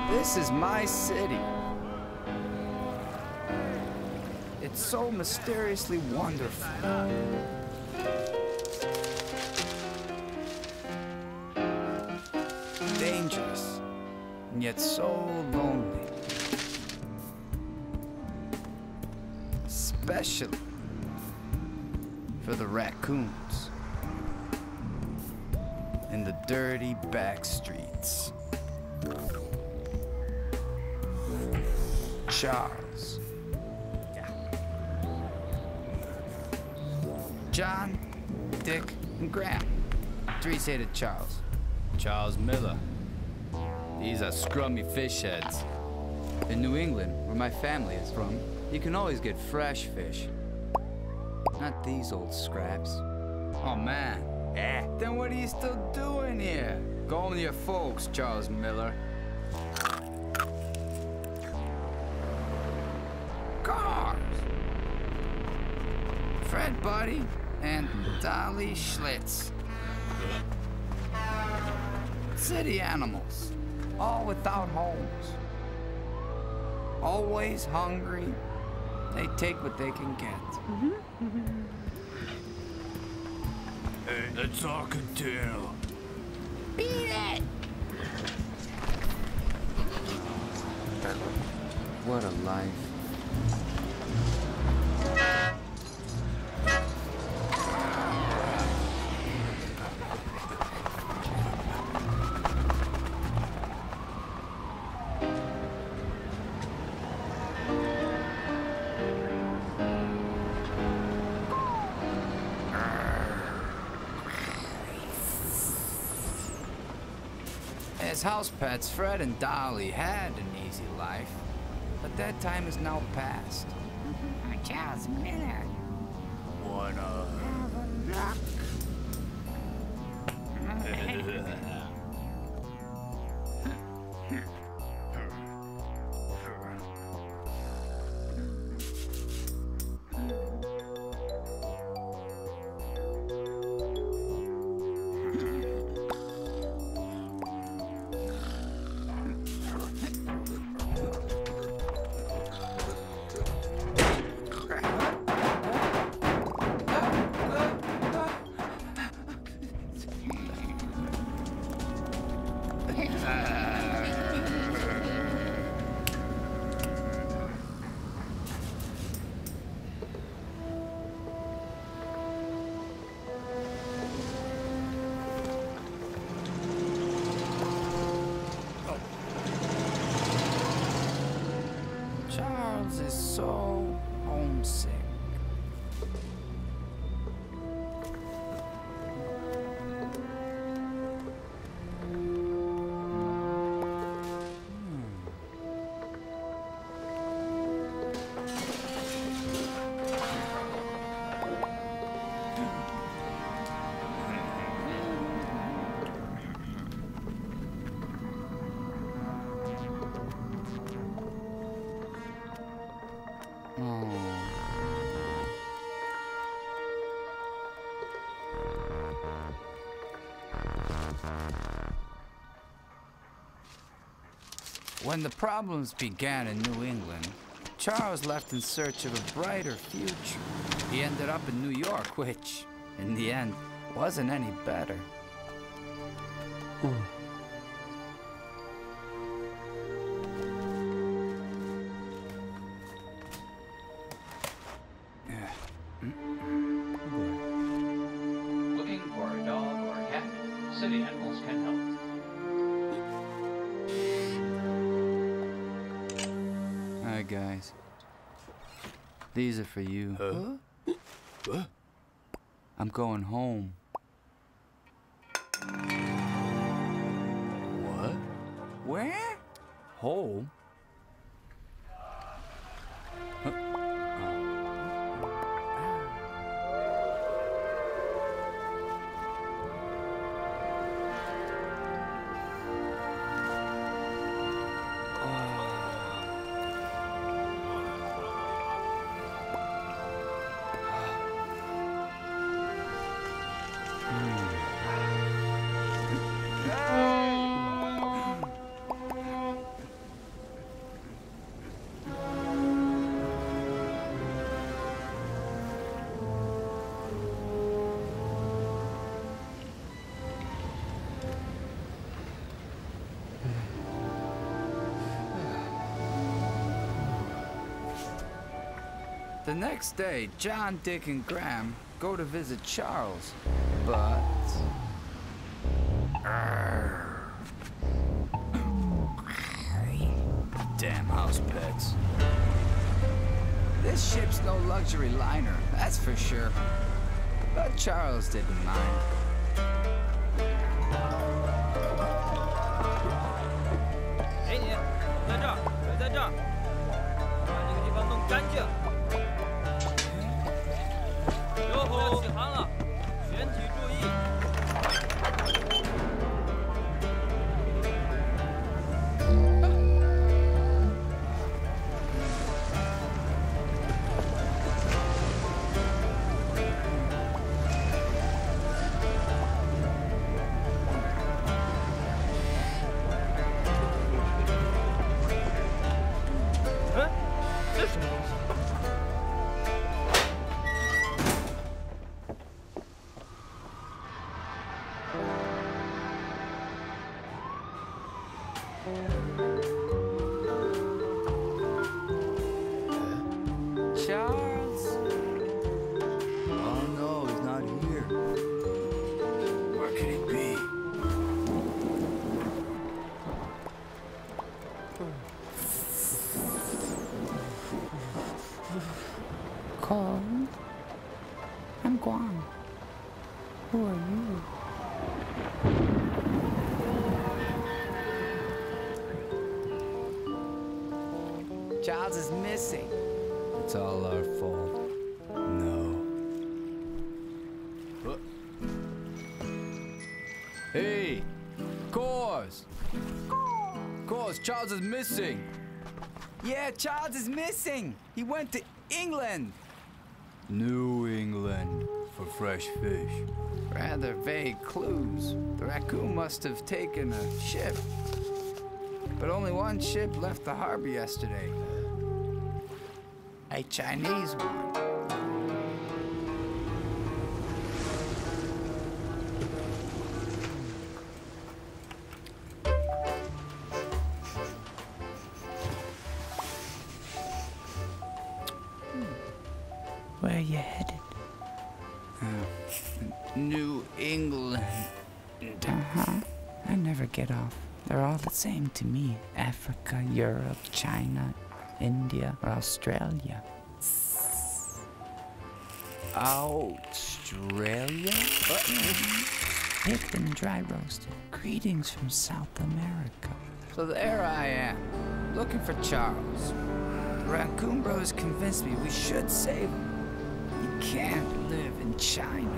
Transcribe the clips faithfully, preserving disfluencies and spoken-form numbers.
This is my city. It's so mysteriously wonderful. Dangerous, and yet so lonely. Especially for the raccoons in the dirty back streets. Charles. John, Dick, and Graham. Three-sided Charles. Charles Miller. These are scrummy fish heads. In New England, where my family is from, you can always get fresh fish. Not these old scraps. Oh, man. Eh, then what are you still doing here? Go home to your folks, Charles Miller. Cars! Fred Buddy and Dolly Schlitz. City animals, all without homes. Always hungry. They take what they can get. Hey, let's all continue. Beat it! What a life. As house pets, Fred and Dolly had an easy life, but that time is now past. Charles Miller. Wanna Have a look. Charles is so homesick. When the problems began in New England, Charles left in search of a brighter future. He ended up in New York, which, in the end, wasn't any better. Looking for a dog or a cat? City animals can help. Hi, guys. These are for you. Huh? What? I'm going home. What? Where? Home? The next day, John, Dick, and Graham go to visit Charles, but... Arrgh. Damn house pets. This ship's no luxury liner, that's for sure. But Charles didn't mind. Hey, you, 在这儿，水在这儿，把这个地方弄干净。哟吼，起航了，全体注意。 Charles? Oh no, he's not here. Where could he be? Cold. I'm Guam. Who are you? Charles is missing. It's all our fault. No. What? Hey! Cause! Cause, Charles is missing! Yeah, Charles is missing! He went to England! New England for fresh fish. Rather vague clues. The raccoon must have taken a ship. But only one ship left the harbor yesterday. A Chinese one. Where are you headed? Uh, New England. Uh-huh. I never get off. They're all the same to me. Africa, Europe, China, India, or Australia. Australia? Picked and dry roasted. Greetings from South America. So there I am, looking for Charles. The Raccoon Brothers convinced me we should save him. You can't live in China.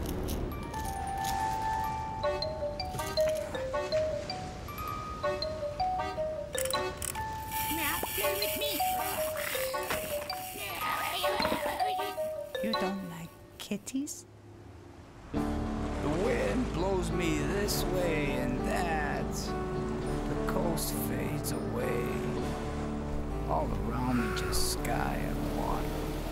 Now play with me. You don't like kitties? The wind blows me this way and that. The coast fades away. All around me just sky and water.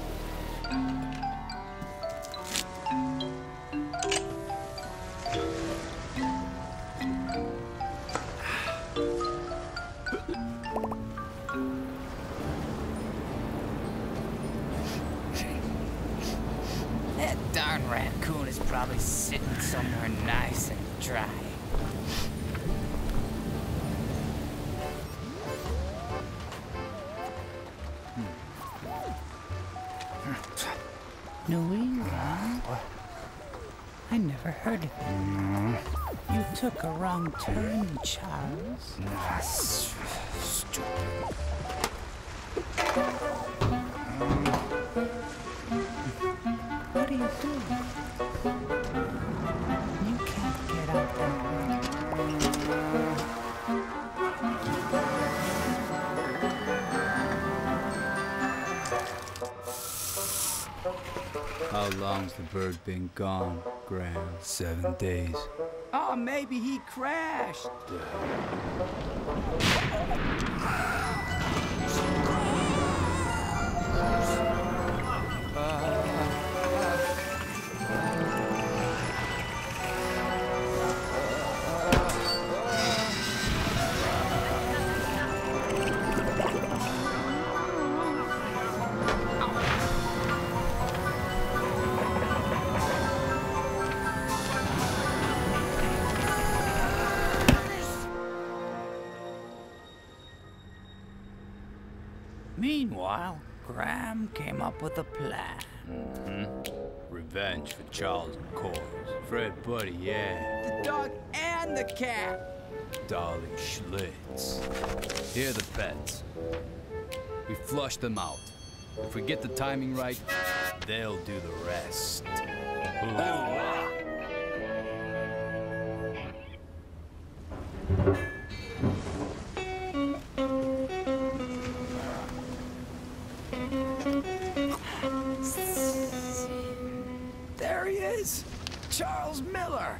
That darn raccoon is probably sitting somewhere nice and dry. New England? I never heard of it. You took a wrong turn, Charles. Ah, s- stupid. What are you doing? You can't get out that way. How long's the bird been gone, Graham? Seven days. Oh, maybe he crashed. Meanwhile, Graham came up with a plan. Mm-hmm. Revenge for Charles and Cores. For everybody, yeah. The dog and the cat. Darling Schlitz. Here are the pets. We flush them out. If we get the timing right, they'll do the rest. There he is, Charles Miller.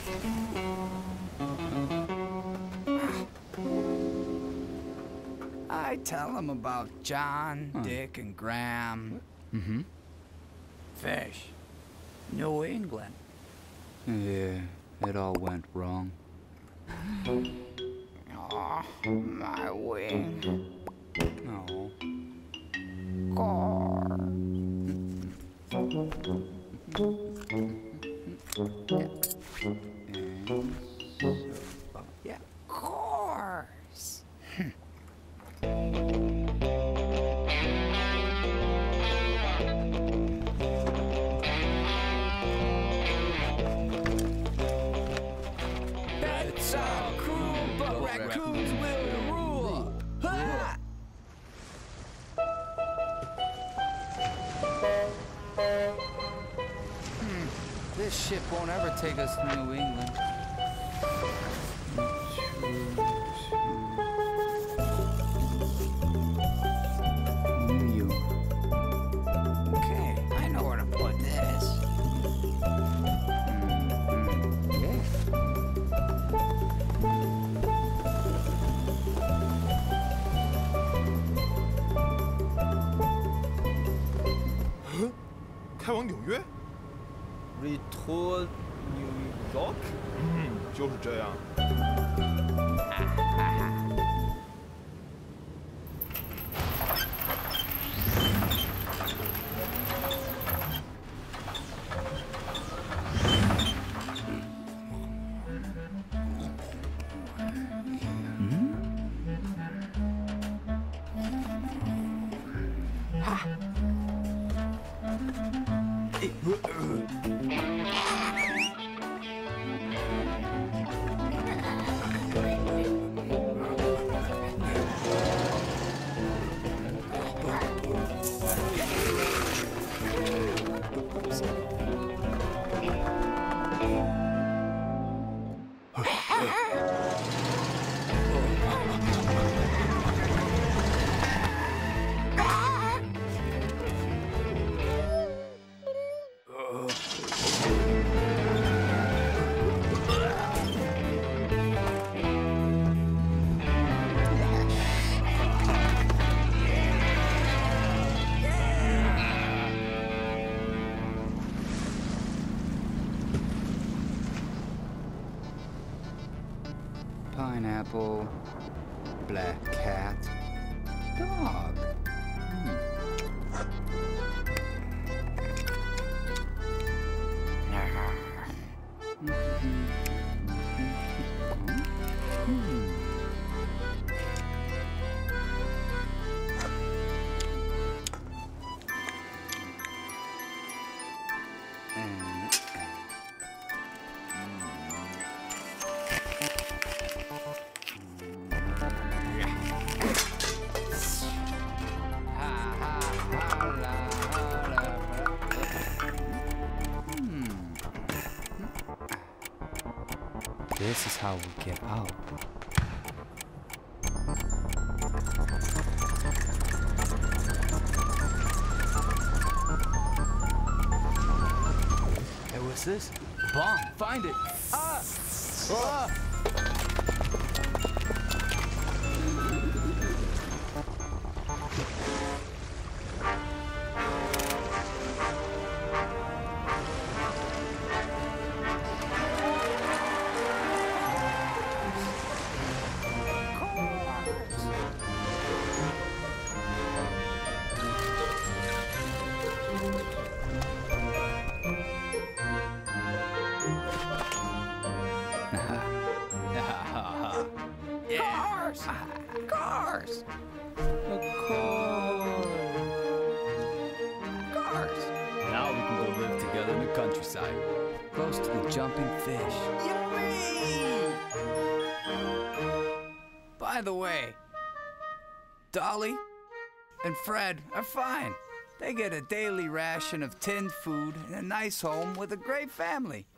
I tell him about John, huh. Dick, and Graham. Mm-hmm. Fish. New England. Yeah, it all went wrong. Oh, my wing. No. Car. Yeah, course. Pets are cruel, but raccoons will rule. Ha! Hmm. This ship won't ever take us to New England. Okay, I know where to put this. Mm-hmm. Yeah. huh? 开往纽约？ Retro New York？ 嗯，就是这样。 Pineapple, black cat, dog. This is how we get out. Hey, what's this? A bomb. Find it. Ah! Ah! Cars! Cars! A car! side, close to the jumping fish. Yummy! By the way, Dolly and Fred are fine. They get a daily ration of tinned food and a nice home with a great family.